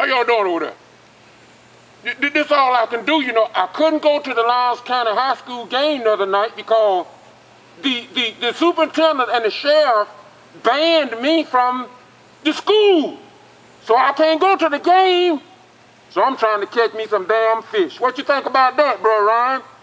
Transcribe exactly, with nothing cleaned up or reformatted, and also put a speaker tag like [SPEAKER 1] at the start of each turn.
[SPEAKER 1] y'all doing over there? Th this all I can do, you know. I couldn't go to the Lowndes County High School game the other night because the, the, the superintendent and the sheriff banned me from the school. So I can't go to the game. So I'm trying to catch me some damn fish. What you think about that, bro, Ryan?